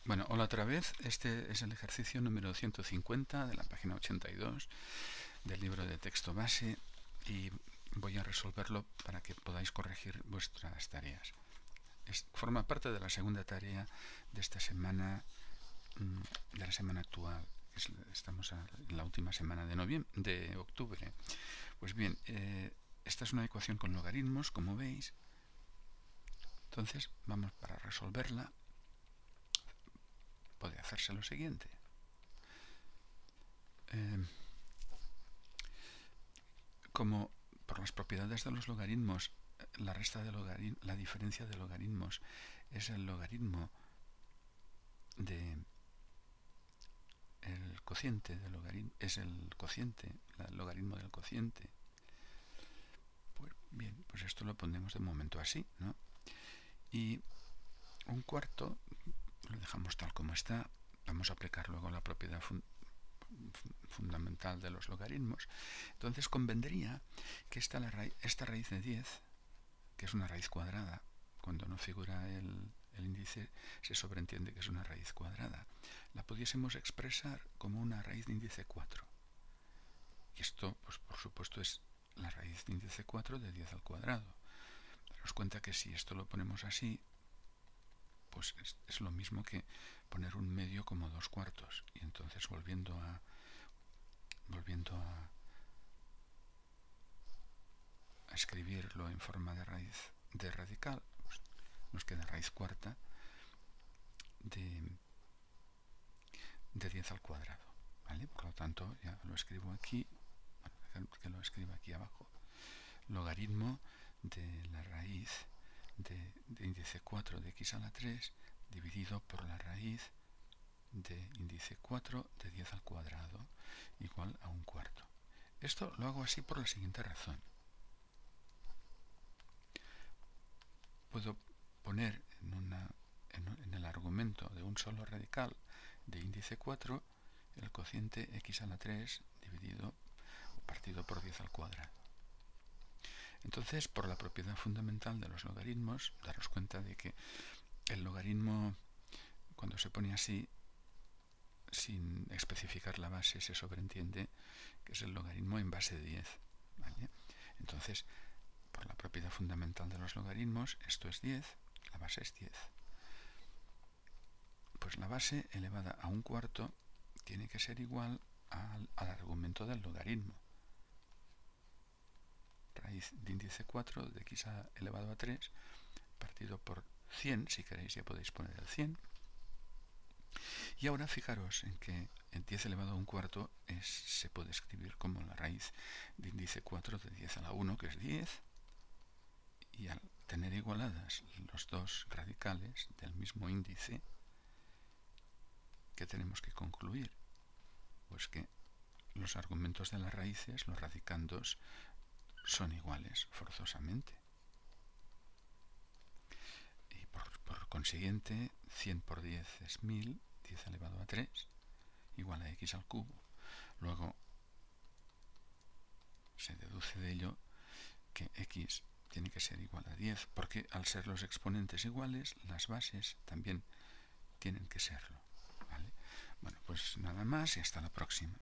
Bueno, hola otra vez. Este es el ejercicio número 150 de la página 82 del libro de texto base y voy a resolverlo para que podáis corregir vuestras tareas. Forma parte de la segunda tarea de esta semana, de la semana actual. Estamos en la última semana de octubre. Pues bien, esta es una ecuación con logaritmos, como veis. Entonces, vamos para resolverla. Puede hacerse lo siguiente. Como por las propiedades de los logaritmos, la diferencia de logaritmos es el logaritmo de el cociente del logaritmo, es el logaritmo del cociente. Pues bien, pues esto lo pondremos de momento así, ¿no? Y un cuarto lo dejamos tal como está. Vamos a aplicar luego la propiedad fundamental de los logaritmos. Entonces convendría que esta raíz de 10, que es una raíz cuadrada, cuando no figura el índice se sobreentiende que es una raíz cuadrada, la pudiésemos expresar como una raíz de índice 4. Y esto, pues por supuesto, es la raíz de índice 4 de 10 al cuadrado. Daros cuenta que si esto lo ponemos así, pues es lo mismo que poner un medio como 2/4. Y entonces volviendo a escribirlo en forma de raíz de radical, pues nos queda raíz cuarta de 10 al cuadrado, ¿vale? Por lo tanto, ya lo escribo aquí, bueno, que lo escriba aquí abajo. Logaritmo de la raíz de índice 4 de x a la 3 dividido por la raíz de índice 4 de 10 al cuadrado igual a 1/4. Esto lo hago así por la siguiente razón. Puedo poner en el argumento de un solo radical de índice 4 el cociente x a la 3 partido por 10 al cuadrado. Entonces, por la propiedad fundamental de los logaritmos, daros cuenta de que el logaritmo, cuando se pone así, sin especificar la base, se sobreentiende que es el logaritmo en base de 10, ¿vale? Entonces, por la propiedad fundamental de los logaritmos, esto es 10, la base es 10. Pues la base elevada a 1/4 tiene que ser igual al argumento del logaritmo. Raíz de índice 4 de x elevado a 3 partido por 100, si queréis ya podéis poner el 100. Y ahora fijaros en que el 10 elevado a 1/4 se puede escribir como la raíz de índice 4 de 10 a la 1, que es 10, y al tener igualadas los dos radicales del mismo índice, ¿qué tenemos que concluir? Pues que los argumentos de las raíces, los radicandos, son iguales forzosamente. Y por consiguiente, 100 por 10 es 1000, 10 elevado a 3, igual a x al cubo. Luego se deduce de ello que x tiene que ser igual a 10, porque al ser los exponentes iguales, las bases también tienen que serlo, ¿vale? Bueno, pues nada más y hasta la próxima.